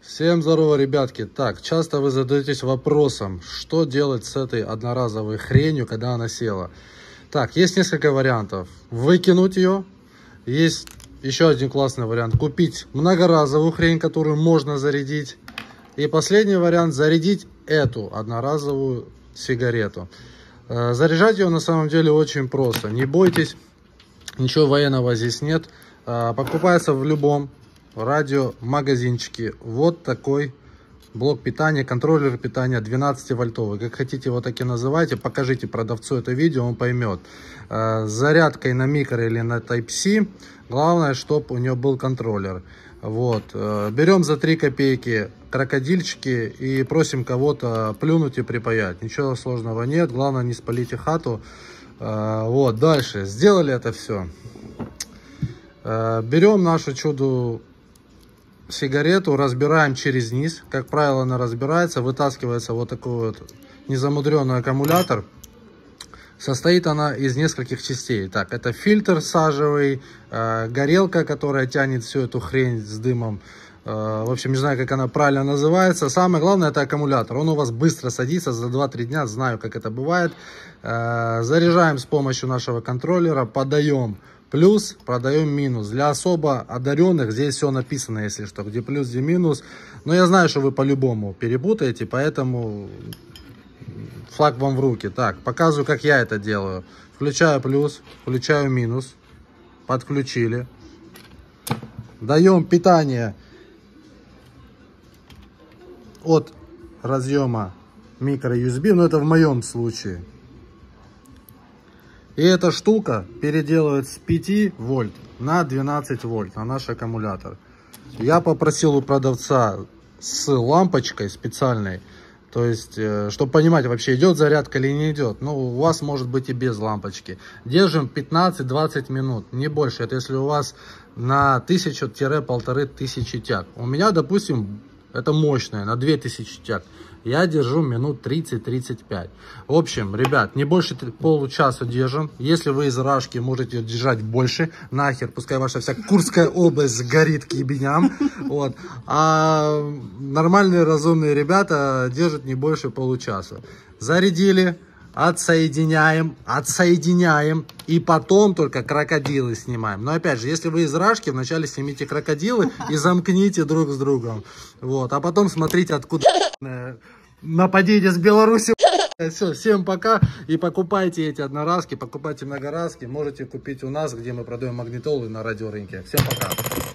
Всем здорово, ребятки. Так, часто вы задаетесь вопросом, что делать с этой одноразовой хренью, когда она села. Так, есть несколько вариантов. Выкинуть ее. Есть еще один классный вариант. Купить многоразовую хрень, которую можно зарядить. И последний вариант — зарядить эту одноразовую сигарету. Заряжать ее на самом деле очень просто. Не бойтесь, ничего военного здесь нет. Покупается в любом радиомагазинчике вот такой блок питания, контроллер питания 12-вольтовый. Как хотите его так и называйте. Покажите продавцу это видео, он поймет. С зарядкой на микро или на Type-C. Главное, чтобы у него был контроллер. Вот. Берем за 3 копейки крокодильчики и просим кого-то плюнуть и припаять. Ничего сложного нет. Главное, не спалите хату. Вот. Дальше. Сделали это все. Берем нашу чудо сигарету, разбираем через низ. Как правило, она разбирается. Вытаскивается вот такой вот незамудренный аккумулятор. Состоит она из нескольких частей. Так, это фильтр сажевый, горелка, которая тянет всю эту хрень с дымом. В общем, не знаю, как она правильно называется. Самое главное — это аккумулятор. Он у вас быстро садится за 2-3 дня. Знаю, как это бывает. Заряжаем с помощью нашего контроллера. Подаем плюс, продаем минус. Для особо одаренных здесь все написано, если что, где плюс, где минус. Но я знаю, что вы по-любому перепутаете, поэтому флаг вам в руки. Так, показываю, как я это делаю. Включаю плюс, включаю минус. Подключили. Даем питание от разъема микро USB, но это в моем случае. И эта штука переделывает с 5 вольт на 12 вольт на наш аккумулятор. Я попросил у продавца с лампочкой специальной, то есть, чтобы понимать, вообще идет зарядка или не идет. Ну, у вас может быть и без лампочки. Держим 15-20 минут, не больше. Это если у вас на 1000-1500 тяг. У меня, допустим, это мощная, на 2000 тяг. Я держу минут 30-35. В общем, ребят, не больше получаса держим. Если вы из Рашки, можете держать больше. Нахер, пускай ваша вся Курская область сгорит к ебеням. Вот. А нормальные, разумные ребята держат не больше получаса. Зарядили, отсоединяем. И потом только крокодилы снимаем. Но опять же, если вы из Рашки, вначале снимите крокодилы и замкните друг с другом. Вот. А потом смотрите, откуда нападение с Беларуси. Все, всем пока. И покупайте эти одноразки, покупайте многоразки. Можете купить у нас, где мы продаем магнитолы на радиорынке. Всем пока.